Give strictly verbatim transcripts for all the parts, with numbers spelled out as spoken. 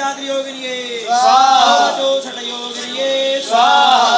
जगदात्री योगिनिये स्वाहा, जो छठ योगिनिये स्वाहा।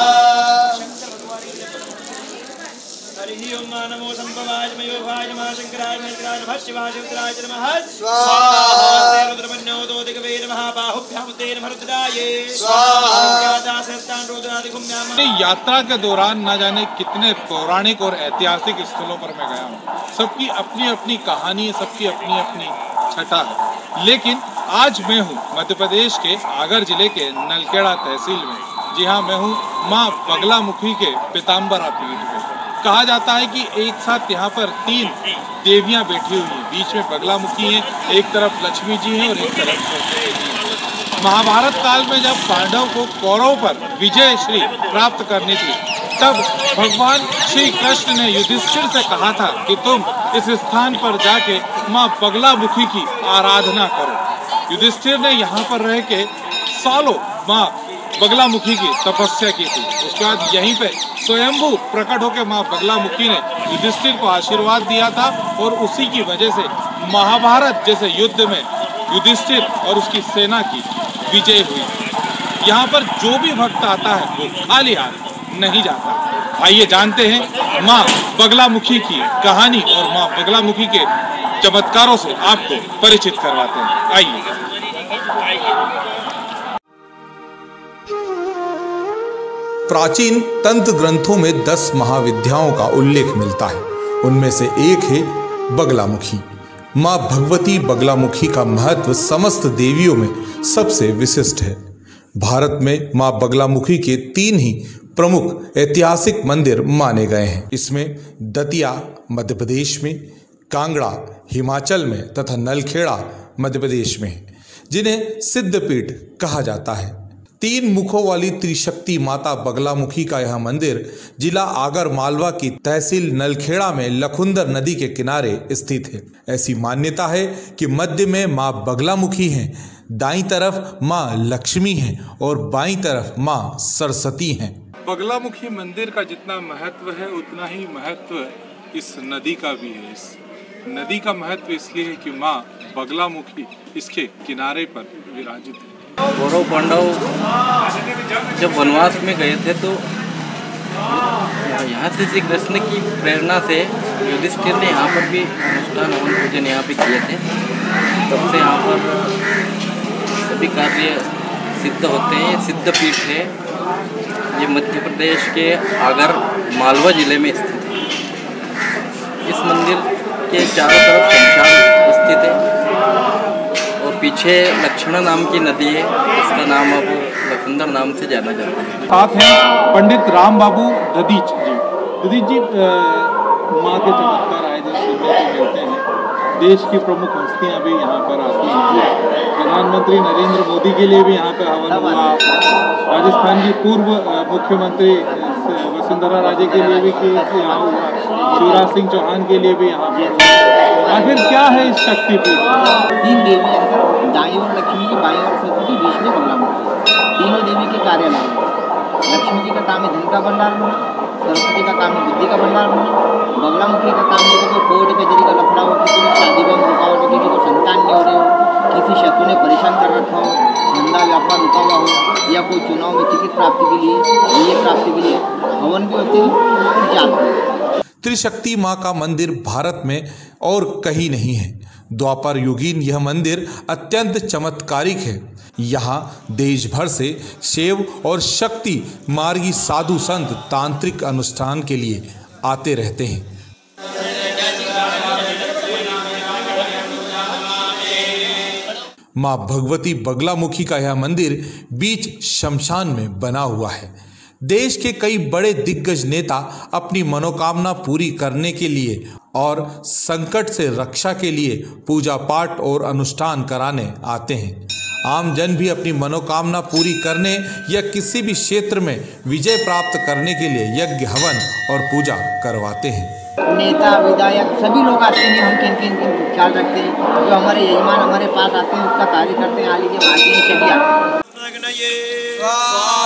हरि ओम नमो संभवाय मयोभाय नमः शंकराय महेश्वराय नमः शिवाय शिवराय नमः स्वाहा। रुद्रमन्यो दो दिग्वेद महाबाहुभ्याम तेन भरतराये स्वाहा। यात्रा के दौरान न जाने कितने पौराणिक और ऐतिहासिक स्थलों पर मैं गया हूँ। सबकी अपनी अपनी कहानी, सबकी अपनी अपनी छटा है। लेकिन आज मैं हूँ मध्य प्रदेश के आगर जिले के नलखेड़ा तहसील में। जी हाँ, मैं हूँ माँ बगलामुखी के पीताम्बरा पीठ में। कहा जाता है कि एक साथ यहाँ पर तीन देवियाँ बैठी हुई हैं। बीच में बगलामुखी हैं, एक तरफ लक्ष्मी जी हैं और एक तरफ सरस्वती जी हैं। महाभारत काल में जब पांडव को कौरवों पर विजय श्री प्राप्त करनी थी, तब भगवान श्री कृष्ण ने युधिष्ठिर से कहा था कि तुम इस स्थान पर जाके माँ बगलामुखी की आराधना करो। युधिष्ठिर ने यहाँ पर रह के सालों माँ बगलामुखी की तपस्या की थी। उसके बाद यहीं पे स्वयंभू प्रकट होकर माँ बगलामुखी ने युधिष्ठिर को आशीर्वाद दिया था और उसी की वजह से महाभारत जैसे युद्ध में युधिष्ठिर और उसकी सेना की विजय हुई। यहाँ पर जो भी भक्त आता है वो खाली हाथ नहीं जाता। आइए जानते हैं माँ बगलामुखी की कहानी और माँ बगलामुखी के चमत्कारों से आपको परिचित करवाते हैं। आइए। प्राचीन तंत्र ग्रंथों में दस महाविद्याओं का उल्लेख मिलता है। उनमें से एक है बगलामुखी। माँ भगवती बगलामुखी का महत्व समस्त देवियों में सबसे विशिष्ट है। भारत में माँ बगलामुखी के तीन ही प्रमुख ऐतिहासिक मंदिर माने गए हैं। इसमें दतिया मध्य प्रदेश में, कांगड़ा हिमाचल में तथा नलखेड़ा मध्य प्रदेश में, जिन्हें सिद्धपीठ कहा जाता है। तीन मुखों वाली त्रिशक्ति माता बगलामुखी का यह मंदिर जिला आगर मालवा की तहसील नलखेड़ा में लखुंदर नदी के किनारे स्थित है। ऐसी मान्यता है कि मध्य में माँ बगलामुखी हैं, दाईं तरफ माँ लक्ष्मी हैं और बाईं तरफ माँ सरस्वती हैं। बगलामुखी मंदिर का जितना महत्व है उतना ही महत्व इस नदी का भी है। इस नदी का महत्व इसलिए है कि माँ बगलामुखी इसके किनारे पर विराजित है। कौरव पांडव जब वनवास में गए थे तो यहाँ से श्री कृष्ण की प्रेरणा से युधिष्ठिर ने यहाँ पर भी अनुष्ठान हवन पूजन यहाँ पे किए थे। तब से यहाँ पर सभी कार्य सिद्ध होते हैं। ये सिद्ध पीठ है। ये मध्य प्रदेश के आगर मालवा जिले में स्थित है। इस मंदिर के चारों तरफ शमशान स्थित है और पीछे लक्षणा नाम की नदी है। इसका नाम अब लखुंदर नाम से जाना जाता है। साथ हैं पंडित राम बाबू ददीच जी। ददीच जी, माँ के चमत्कार आए दिन सुनने को मिलते हैं। देश की प्रमुख हस्तियाँ भी यहाँ पर आती हैं। प्रधानमंत्री नरेंद्र मोदी के लिए भी यहाँ पर हवन हुआ। राजस्थान की पूर्व मुख्यमंत्री वसुंधरा राजे के लिए भी यहाँ हुआ। शिवराज सिंह चौहान के लिए भी यहाँ पर हुआ। आखिर क्या है इस शक्तिपीठ? तीन देवी अंदर, दाई और लक्ष्मी जी, बाई और सरस्वती, बीच में बगलामुखी। तीनों देवी के कार्य नाम। लक्ष्मी जी का काम है धन का भंडार होना, सरस्वती का काम है बुद्धि का भंडार होना, बगलामुखी का काम है तो कोर्ट कचहरी का लफड़ा हो, किसी की शादी में रुकावट हो, किसी को संतान नहीं हो रहे हो, किसी शत्रु ने परेशान कर रखा हो, धंधा व्यापार रुका हुआ हो, या कोई चुनाव में टिकट प्राप्ति के लिए, विजय प्राप्ति के लिए हवन भी होते हैं। जाते त्रिशक्ति माँ का मंदिर भारत में और कहीं नहीं है। द्वापर युगीन यह मंदिर अत्यंत चमत्कारिक है। यहाँ देश भर से शैव और शक्ति मार्गी साधु संत तांत्रिक अनुष्ठान के लिए आते रहते हैं। माँ भगवती बगलामुखी का यह मंदिर बीच शमशान में बना हुआ है। देश के कई बड़े दिग्गज नेता अपनी मनोकामना पूरी करने के लिए और संकट से रक्षा के लिए पूजा पाठ और अनुष्ठान कराने आते हैं। आम जन भी अपनी मनोकामना पूरी करने या किसी भी क्षेत्र में विजय प्राप्त करने के लिए यज्ञ हवन और पूजा करवाते हैं। नेता विधायक सभी लोग आते हैं। हम किन किन किन ख्याल रखते हैं, जो हमारे यजमान हमारे पास आते हैं उसका कार्य करते हैं। हाल ही के आते हैं सभी आते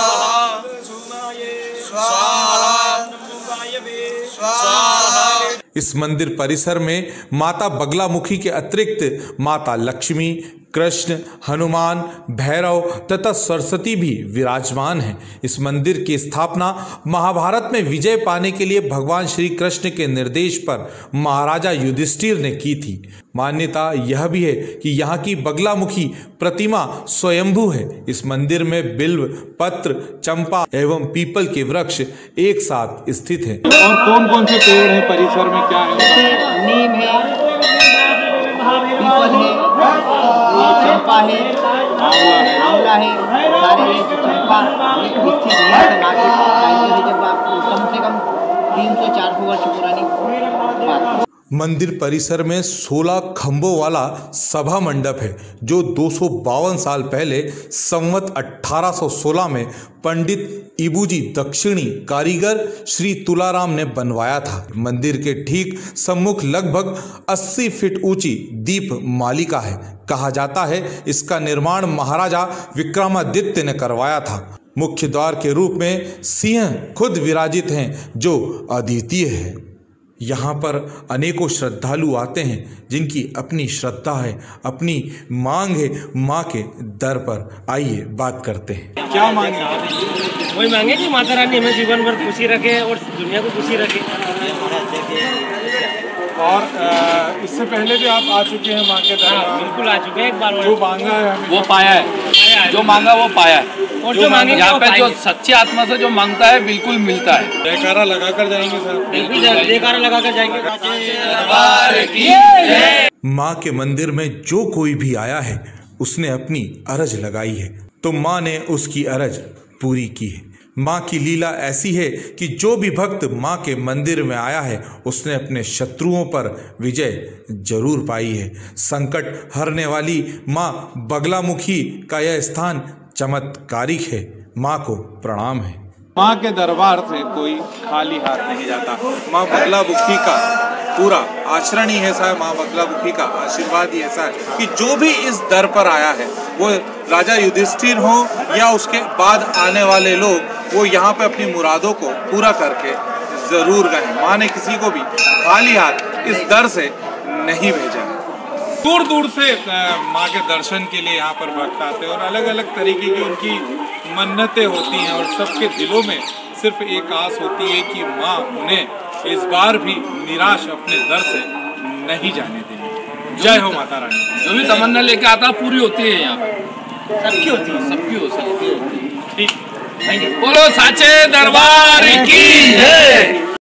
हैं। इस मंदिर परिसर में माता बगलामुखी के अतिरिक्त माता लक्ष्मी, कृष्ण, हनुमान, भैरव तथा सरस्वती भी विराजमान हैं। इस मंदिर की स्थापना महाभारत में विजय पाने के लिए भगवान श्री कृष्ण के निर्देश पर महाराजा युधिष्ठिर ने की थी। मान्यता यह भी है कि यहाँ की बगलामुखी प्रतिमा स्वयंभू है। इस मंदिर में बिल्व, पत्र, चंपा एवं पीपल के वृक्ष एक साथ स्थित हैं। और कौन कौन से पेड़ हैं परिसर में, क्या है? नीम है, पीपल है, चंपा है, आंवला है, सारे चंपा स्थित है। जब आप कम से कम तीन सौ चार सौ वर्ष पुरानी बात। मंदिर परिसर में सोलह खंभों वाला सभा मंडप है जो दो सौ बावन साल पहले संवत अठारह सौ सोलह में पंडित इबूजी दक्षिणी कारीगर श्री तुलाराम ने बनवाया था। मंदिर के ठीक सम्मुख लगभग अस्सी फीट ऊंची दीप मालिका है। कहा जाता है इसका निर्माण महाराजा विक्रमादित्य ने करवाया था। मुख्य द्वार के रूप में सिंह खुद विराजित हैं जो अद्वितीय है। यहाँ पर अनेकों श्रद्धालु आते हैं जिनकी अपनी श्रद्धा है, अपनी मांग है। माँ के दर पर आइए बात करते हैं। क्या मांगे? वही मांगे कि माता रानी हमें जीवन भर खुशी रखे और दुनिया को खुशी रखे। और इससे पहले भी आप आ चुके हैं माँ के दरबार? बिल्कुल आ चुके हैं। एक बार जो मांगा है हमें वो पाया है, जो मांगा वो पाया है। और जो मांगे यहाँ पे जो सच्ची आत्मा से जो मांगता है बिल्कुल मिलता है। जयकारा लगा कर जाएंगे सर? बिल्कुल जयकारा लगा कर जाएंगे। माँ के मंदिर में जो कोई भी आया है उसने अपनी अरज लगाई है तो माँ ने उसकी अरज पूरी की है। माँ की लीला ऐसी है कि जो भी भक्त माँ के मंदिर में आया है उसने अपने शत्रुओं पर विजय जरूर पाई है। संकट हरने वाली माँ बगलामुखी का यह स्थान चमत्कारिक है। माँ को प्रणाम है। माँ के दरबार से कोई खाली हाथ नहीं जाता। माँ बगलामुखी का पूरा आचरण ही ऐसा है, माँ बगलामुखी का आशीर्वाद ही ऐसा है कि जो भी इस दर पर आया है वो राजा युधिष्ठिर हो या उसके बाद आने वाले लोग, वो यहाँ पे अपनी मुरादों को पूरा करके जरूर गए। माँ ने किसी को भी खाली हाथ इस दर से नहीं भेजा। दूर दूर से माँ के दर्शन के लिए यहाँ पर भक्त आते हैं और अलग अलग तरीके की उनकी मन्नतें होती हैं और सबके दिलों में सिर्फ एक आस होती है कि माँ उन्हें इस बार भी निराश अपने दर से नहीं जाने देंगी। जय हो माता रानी। जो भी तमन्ना लेके आता पूरी होती है यहाँ पे, सबकी होती है, सबकी होती है। ठीक, बोलो साचे दरबार की जय।